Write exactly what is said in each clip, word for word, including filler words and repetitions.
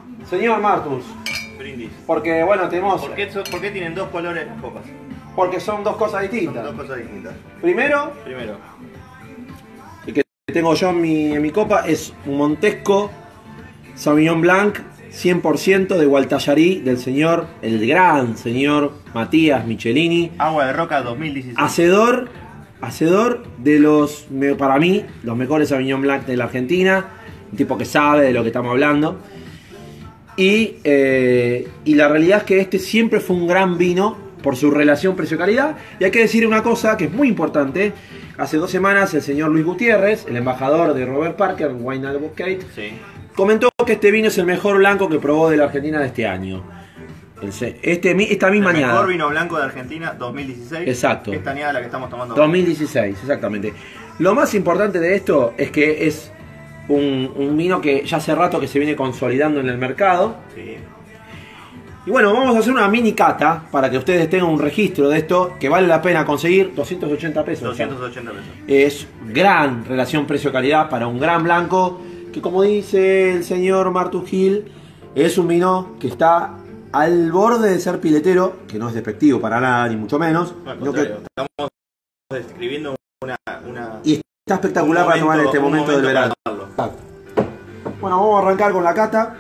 Señor Martus. Brindis. Porque, bueno, tenemos... ¿Por qué, ¿Por qué tienen dos colores las copas? Porque son dos cosas distintas. Son dos cosas distintas. Primero, Primero. el que tengo yo en mi, en mi copa es un Montesco Sauvignon Blanc cien por ciento de Gualtallarí del señor, el gran señor Matías Michelini. Agua de Roca dos mil dieciséis. Hacedor, hacedor de los, para mí, los mejores Sauvignon Blanc de la Argentina. Un tipo que sabe de lo que estamos hablando. Y, eh, y la realidad es que este siempre fue un gran vino por su relación precio-calidad. Y hay que decir una cosa que es muy importante. Hace dos semanas el señor Luis Gutiérrez, el embajador de Robert Parker, Wine Advocate, sí, comentó que este vino es el mejor blanco que probó de la Argentina de este año. Este, esta misma el añada. mejor vino blanco de Argentina dos mil dieciséis. Exacto. Esta añada la que estamos tomando. dos mil dieciséis, exactamente. Lo más importante de esto es que es un, un vino que ya hace rato que se viene consolidando en el mercado. Sí. Y bueno, vamos a hacer una mini cata para que ustedes tengan un registro de esto que vale la pena conseguir. Doscientos ochenta pesos. doscientos ochenta pesos. Es gran relación precio-calidad para un gran blanco que, como dice el señor Martus Gil, es un vino que está al borde de ser piletero, que no es despectivo para nada, ni mucho menos. No, que... Estamos describiendo una, una... Y está espectacular para tomar en este momento, momento del verano. Bueno, vamos a arrancar con la cata.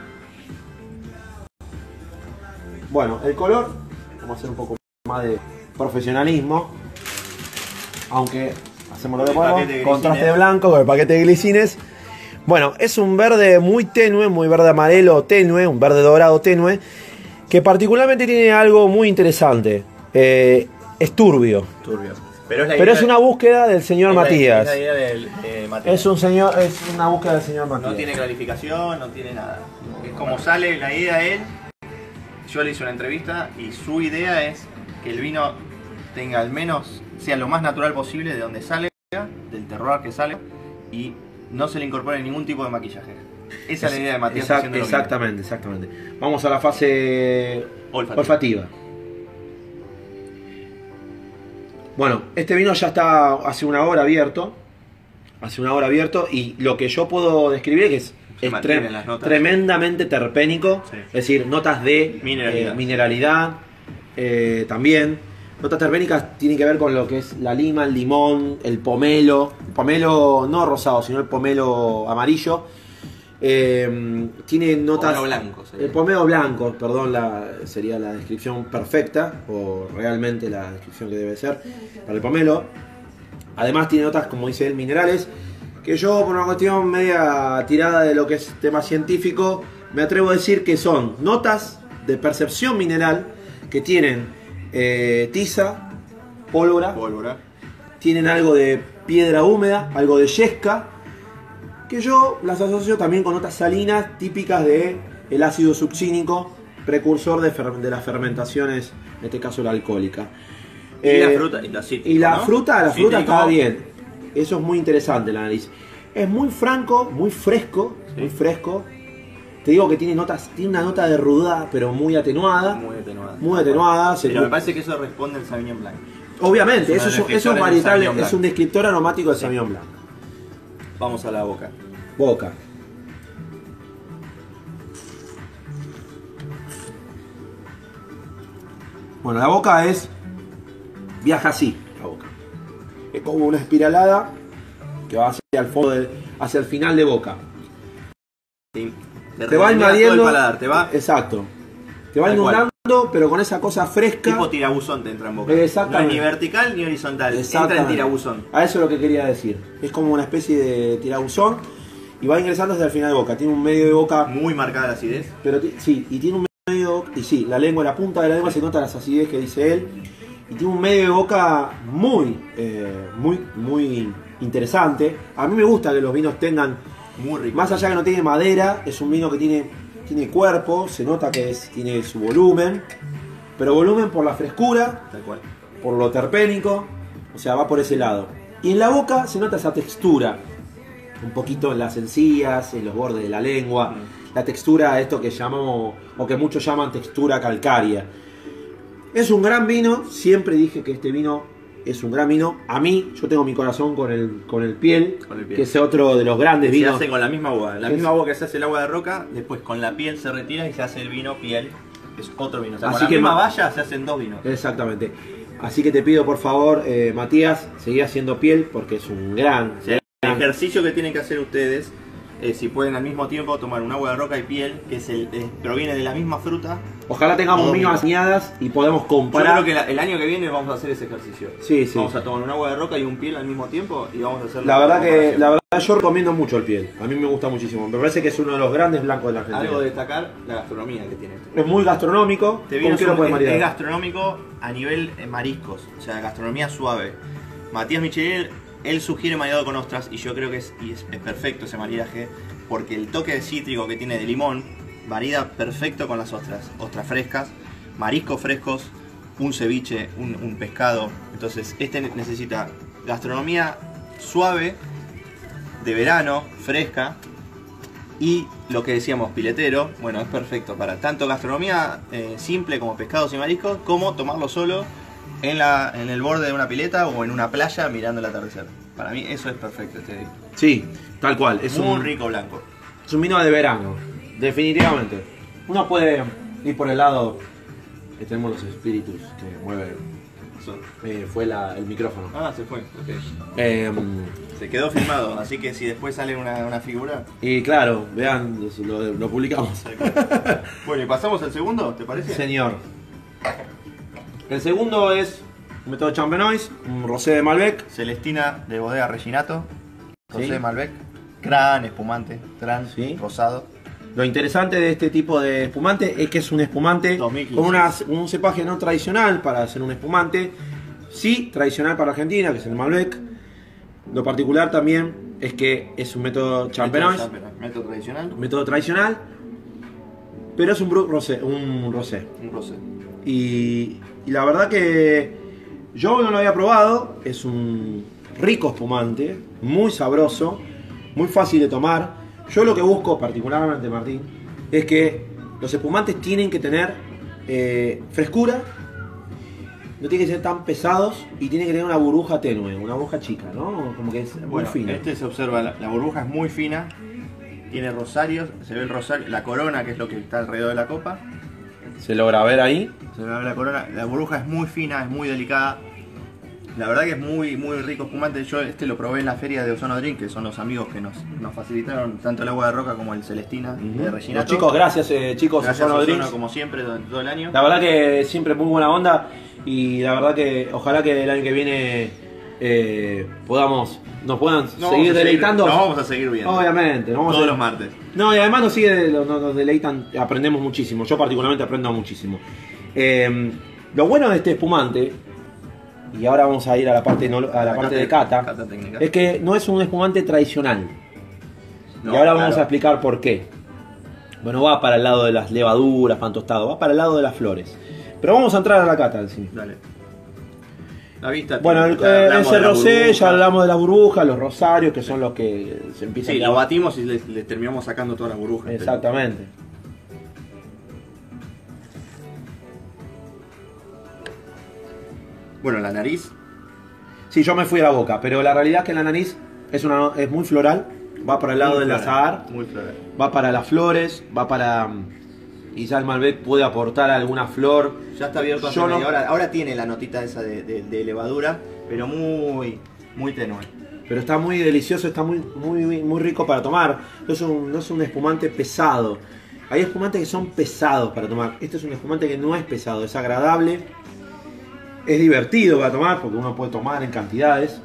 Bueno, el color, vamos a hacer un poco más de profesionalismo, aunque hacemos lo que podemos, contraste de blanco con el paquete de glicines. Bueno, es un verde muy tenue, muy verde amarelo tenue, un verde dorado tenue, que particularmente tiene algo muy interesante, eh, es turbio. Turbio. Pero es, la Pero idea, es una búsqueda del señor es Matías. La, es la idea del, eh, Matías. Es un señor, es una búsqueda del señor Matías. No tiene clarificación, no tiene nada. Es como sale la idea de él. Yo le hice una entrevista y su idea es que el vino tenga al menos, sea lo más natural posible de donde sale, del terroir que sale, y no se le incorpore ningún tipo de maquillaje. Esa es, es la idea de Matías. Exact, exactamente, exactamente. Vamos a la fase olfativa. olfativa. Bueno, este vino ya está hace una hora abierto. Hace una hora abierto y lo que yo puedo describir es que es, es tre tremendamente terpénico. Sí. Es decir, notas de mineralidad, eh, mineralidad eh, también. Notas terpénicas tienen que ver con lo que es la lima, el limón, el pomelo. El pomelo no rosado, sino el pomelo amarillo. Eh, tiene notas... Pomelo blanco. El pomelo blanco, perdón, la, sería la descripción perfecta, o realmente la descripción que debe ser para el pomelo. Además tiene notas, como dice él, minerales, que yo, por una cuestión media tirada de lo que es tema científico, me atrevo a decir que son notas de percepción mineral que tienen eh, tiza, pólvora, pólvora, tienen algo de piedra húmeda, algo de yesca, que yo las asocio también con notas salinas típicas de el ácido succínico, precursor de, de las fermentaciones, en este caso la alcohólica. Y eh, la fruta, y la, cítrico, y la ¿no? fruta, la Cítrico. fruta está bien. Eso es muy interesante el análisis. Es muy franco, muy fresco, sí. muy fresco. Te digo que tiene notas, tiene una nota de rudeza, pero muy atenuada. Muy atenuada. Muy atenuada. Pero me parece que eso responde al Sauvignon Blanc. Obviamente, es eso, es, eso es varietable, es un descriptor aromático del Sauvignon Blanc. Vamos a la boca. Boca. Bueno, la boca es... viaja así, la boca. Es como una espiralada que va hacia el fondo, de, hacia el final de boca. Sí. Te, te va invadiendo... Todo el paladar, te va... Exacto. Te va inundando, pero con esa cosa fresca. Tipo tirabuzón te entra en boca. Exactamente. No es ni vertical ni horizontal. Entra en tirabuzón. A eso es lo que quería decir. Es como una especie de tirabuzón y va ingresando hasta el final de boca. Tiene un medio de boca... muy marcada la acidez. Pero sí, y tiene un medio de boca... Y sí, la lengua, la punta de la lengua se nota la acidez que dice él. Y tiene un medio de boca muy, eh, muy, muy interesante. A mí me gusta que los vinos tengan... muy rico. Más allá que no tiene madera, es un vino que tiene... tiene cuerpo, se nota que es, tiene su volumen, pero volumen por la frescura, tal cual, por lo terpénico, o sea, va por ese lado. Y en la boca se nota esa textura, un poquito en las encías, en los bordes de la lengua, mm. la textura, esto que llamamos, o que muchos llaman textura calcárea. Es un gran vino, siempre dije que este vino es un gran vino. A mí, yo tengo mi corazón con el, con el piel, con el piel, que es otro de los grandes se vinos. Se hace con la misma agua, la misma agua que se hace el agua de roca, después con la piel se retira y se hace el vino piel, es otro vino. O sea, Así con que la misma ma- valla se hacen dos vinos. Exactamente. Así que te pido por favor, eh, Matías, seguí haciendo piel porque es un gran... O sea, el ejercicio que tienen que hacer ustedes es, si pueden al mismo tiempo, tomar un agua de roca y piel, que es el, es, proviene de la misma fruta. Ojalá tengamos mismas añadas y podamos comparar. Yo creo que la, el año que viene vamos a hacer ese ejercicio. Sí, sí. Vamos a tomar un agua de roca y un piel al mismo tiempo y vamos a hacer la verdad que la verdad yo recomiendo mucho el piel. A mí me gusta muchísimo. Me parece que es uno de los grandes blancos de la Argentina. Algo de destacar, la gastronomía que tiene este. Es muy gastronómico. Este vino es, lo un, es, es gastronómico a nivel eh, mariscos, o sea, gastronomía suave. Matías Michelier, él sugiere maridado con ostras y yo creo que es, y es, es perfecto ese maridaje porque el toque de cítrico que tiene de limón marida perfecto con las ostras, ostras frescas, mariscos frescos, un ceviche, un, un pescado. Entonces este necesita gastronomía suave, de verano, fresca, y lo que decíamos, piletero. Bueno, es perfecto para tanto gastronomía eh, simple como pescados y mariscos, como tomarlo solo en, la, en el borde de una pileta o en una playa mirando el atardecer. Para mí eso es perfecto este vino. Sí, tal cual. Es muy un rico blanco. Es un vino de verano, definitivamente. Uno puede ir por el lado que tenemos los espíritus que mueven. Eh, fue la, el micrófono. Ah, se fue. Okay. Eh, se quedó filmado, así que si después sale una, una figura. Y claro, vean, lo, lo publicamos. Bueno, y pasamos al segundo, ¿te parece? Señor. El segundo es un método Champenois, un rosé de Malbec. Celestina de Bodega Reginato. Rosé ¿Sí? de Malbec. Gran espumante, gran ¿Sí? rosado. Lo interesante de este tipo de espumante es que es un espumante dos mil quince. con una, un cepaje no tradicional para hacer un espumante, sí tradicional para Argentina, que es el Malbec. Lo particular también es que es un método Champenois, Método, método tradicional. método tradicional, pero es un brut rosé, un rosé. Un rosé. Y, y la verdad que yo no lo había probado, es un rico espumante, muy sabroso, muy fácil de tomar. Yo lo que busco particularmente, Martín, es que los espumantes tienen que tener eh, frescura, no tienen que ser tan pesados y tienen que tener una burbuja tenue, una burbuja chica, ¿no? Como que es muy bueno, fina. Este se observa, la, la burbuja es muy fina, tiene rosarios, se ve el rosario, la corona que es lo que está alrededor de la copa. Se logra ver ahí. Se ve la corona, la burbuja es muy fina, es muy delicada. La verdad que es muy muy rico espumante. Yo este lo probé en la feria de Ozono Drink, que son los amigos que nos, nos facilitaron tanto el agua de roca como el Celestina Uh-huh. de Reginato. Los chicos, gracias eh, chicos, Gracias Ozono a Ozono, Drinks. como siempre, durante todo el año. La verdad que siempre muy buena onda y la verdad que ojalá que el año que viene eh, podamos, nos puedan No seguir vamos a deleitando. Nos vamos a seguir viendo. Obviamente, nos vamos Todos a- los martes. No, y además nos sigue, nos, nos deleitan, aprendemos muchísimo. Yo particularmente aprendo muchísimo. Eh, lo bueno de este espumante, y ahora vamos a ir a la parte, no- a la parte de cata, cata técnica. es que no es un espumante tradicional. No, y ahora vamos claro. a explicar por qué. Bueno, va para el lado de las levaduras, pan tostado, va para el lado de las flores. Pero vamos a entrar a la cata en sí. Dale. La vista. Bueno, el, ya eh, hablamos ese de la rosé, burbuja. ya hablamos de las burbujas, los rosarios, que son los que se empiezan Sí, a... lo batimos y le, le terminamos sacando todas las burbujas. Exactamente. Bueno, la nariz. Sí, yo me fui a la boca, pero la realidad es que la nariz es, una, es muy floral, va para el lado muy del floral, azahar, Muy floral. va para las flores, va para... Y ya el Malbec puede aportar alguna flor. Ya está abierto hace Yo no- media hora. Ahora tiene la notita esa de, de- de levadura, pero muy, muy tenue. Pero está muy delicioso, está muy, muy, muy rico para tomar. No es, un, no es un espumante pesado. Hay espumantes que son pesados para tomar. Este es un espumante que no es pesado, es agradable. Es divertido para tomar porque uno puede tomar en cantidades.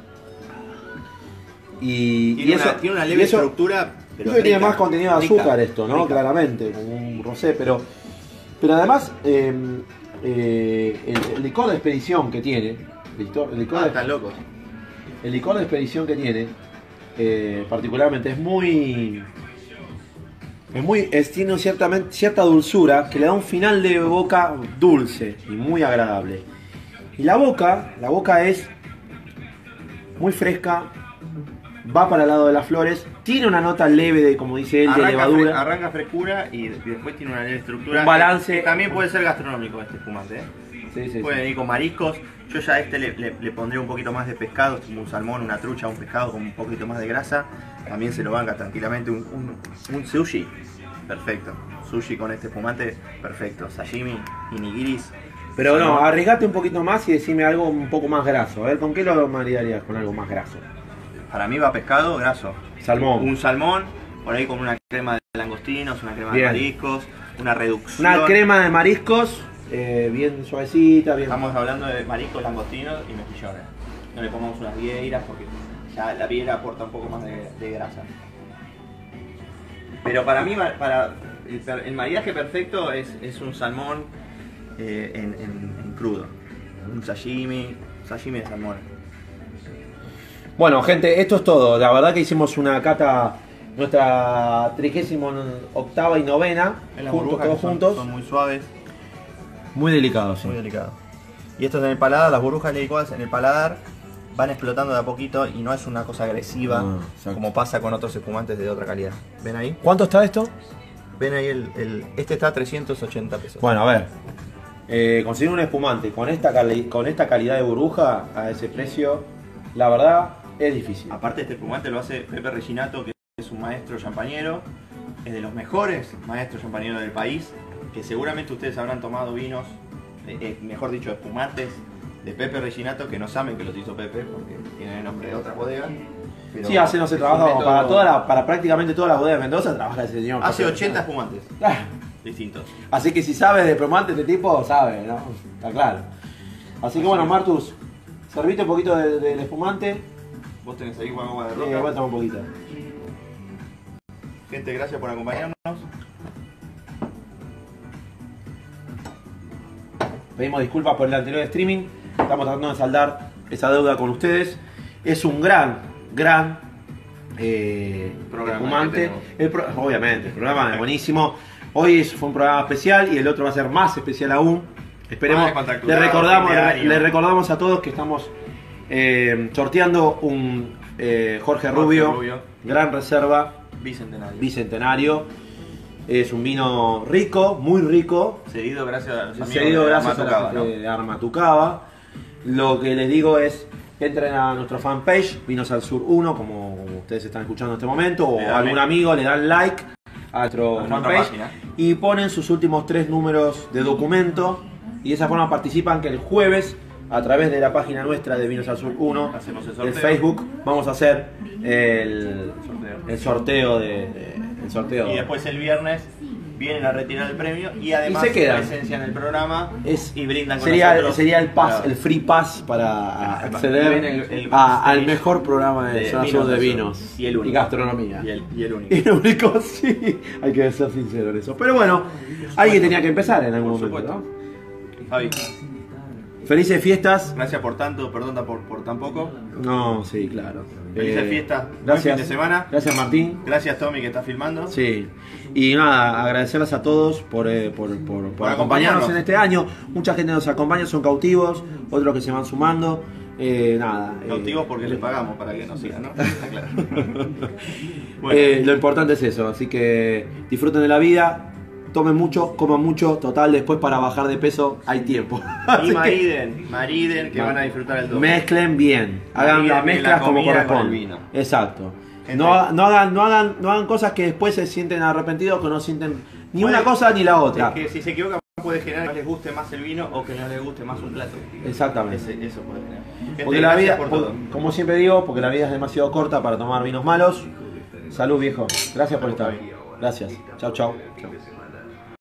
Y, Tiene, y una, eso, tiene una y leve eso- estructura. Pero Eso que tiene rica, más contenido de rica, azúcar esto, ¿no? rica. Claramente, como un rosé, pero, pero además eh, eh, el, el licor de expedición que tiene, el licor, el licor Ah, de- están locos. el licor de expedición que tiene, eh, particularmente es muy, es muy, es, tiene ciertamente, cierta dulzura que le da un final de boca dulce y muy agradable. Y la boca, la boca es muy fresca, va para el lado de las flores, tiene una nota leve de, como dice él, de Arranca, fre- levadura. arranca frescura y después tiene una leve estructura. Un balance. Que también puede ser gastronómico este espumante, ¿eh? Sí, sí, pueden sí. ir con mariscos. Yo ya a este le, le, le pondré un poquito más de pescado, como un salmón, una trucha, un pescado con un poquito más de grasa. También se lo banca tranquilamente un, un, un sushi. Perfecto. Sushi con este espumante, perfecto. Sashimi y nigiris. Pero no, arriesgate un poquito más y decime algo un poco más graso. A ver, ¿con qué lo maridarías con algo más graso? Para mí va pescado, graso. Salmón. Un salmón, por ahí con una crema de langostinos, una crema bien. de mariscos, una reducción. Una crema de mariscos, eh, bien suavecita, bien. Estamos hablando de mariscos, langostinos y mejillones. No le pongamos unas vieiras porque ya la vieira aporta un poco más de, de grasa. Pero para mí, para el, el maridaje perfecto es, es un salmón eh, en, en, en crudo. Un sashimi, sashimi de salmón. Bueno, gente, esto es todo. La verdad que hicimos una cata, nuestra trigésima octava y novena, juntos, todos son, juntos. Son muy suaves. Muy delicados, sí. Muy delicados. Y esto es en el paladar, las burbujas licuadas en el paladar van explotando de a poquito y no es una cosa agresiva ah, como pasa con otros espumantes de otra calidad. ¿Ven ahí? ¿Cuánto está esto? Ven ahí, el, el este está a trescientos ochenta pesos. Bueno, a ver. Eh, conseguir un espumante con esta, cali con esta calidad de burbuja a ese precio, la verdad, es difícil. Aparte, este espumante lo hace Pepe Reginato, que es un maestro champañero, es de los mejores maestros champañeros del país, que seguramente ustedes habrán tomado vinos, eh, eh, mejor dicho, espumantes de Pepe Reginato, que no saben que los hizo Pepe, porque tienen el nombre de otra bodega. Pero sí, hace, no sé, trabaja método... para, toda la, para prácticamente todas las bodegas de Mendoza, trabaja ese señor. Hace ochenta espumantes distintos. Así que si sabes de espumante este tipo, sabe, ¿no? Está claro. Así que bueno, Martus, serviste un poquito del de, de espumante. Vos tenés ahí agua de roca. Sí, aguanta un poquito. Gente, gracias por acompañarnos. Pedimos disculpas por el anterior streaming. Estamos tratando de saldar esa deuda con ustedes. Es un gran, gran eh, espumante. El pro, obviamente, el programa es buenísimo. Hoy fue un programa especial y el otro va a ser más especial aún. Esperemos. Le recordamos, le, le recordamos a todos que estamos eh, sorteando un eh, Jorge, Jorge Rubio, Rubio, gran reserva bicentenario. bicentenario. Es un vino rico, muy rico. Seguido gracias a los amigos Seguido de gracias Armatucaba, a la gente ¿no? de Armatucaba. Lo que les digo es que entren a nuestra fanpage, Vinos al Sur uno, como ustedes están escuchando en este momento, o a algún amigo le dan like a nuestro fanpage y ponen sus últimos tres números de documento y de esa forma participan que el jueves a través de la página nuestra de Vinos al Sur uno de Facebook vamos a hacer el sorteo, el sorteo de, de el sorteo. Y después el viernes vienen a retirar el premio y además y se quedan. presencian el programa es, y brindan con sería, nosotros. Sería el pass, claro. el free pass para acceder el, el a, al mejor programa de, de, zona sur de vinos y, el único. y gastronomía. Y el, y el único. Y el único, sí. Hay que ser sincero en eso. Pero bueno, alguien tenía que empezar en algún momento, ¿no? Fabi. Felices fiestas. Gracias por tanto, perdón por, por tan poco. No, sí, claro. Felices eh, fiestas, gracias, buen fin de semana. Gracias Martín. Gracias Tommy que está filmando. Sí. Y nada, agradecerles a todos por, eh, por, por, por, por acompañarnos en este año. Mucha gente nos acompaña, son cautivos, otros que se van sumando. Eh, nada. Cautivos eh, porque les pagamos para que nos sigan, ¿no? Está claro. Bueno. eh, lo importante es eso, así que disfruten de la vida. Tomen mucho, coman mucho, total, después para bajar de peso hay tiempo. Y mariden, mariden que van a disfrutar el doble. Mezclen bien, hagan las mezclas como corresponde. Exacto. No, no, hagan, no, hagan, no hagan cosas que después se sienten arrepentidos, que no sienten ni una cosa ni la otra. Es que si se equivocan puede generar que les guste más el vino o que no les guste más un plato. Exactamente. Ese, eso puede generar. Gente, porque la vida, por, como siempre digo, porque la vida es demasiado corta para tomar vinos malos. Salud viejo, gracias por estar. Gracias. Chau, chau. Chau.